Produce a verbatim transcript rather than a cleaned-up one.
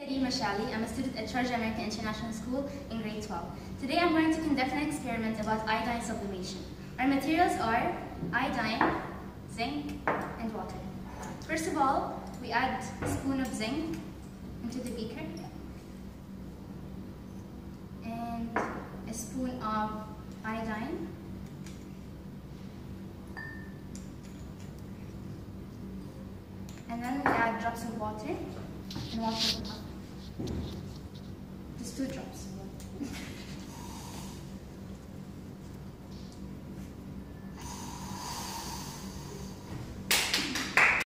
Mashali. I'm a student at Georgia American International School in grade twelve. Today I'm going to conduct an experiment about iodine sublimation. Our materials are iodine, zinc, and water. First of all, we add a spoon of zinc into the beaker and a spoon of iodine. And then we add drops of water and water. Just two drops.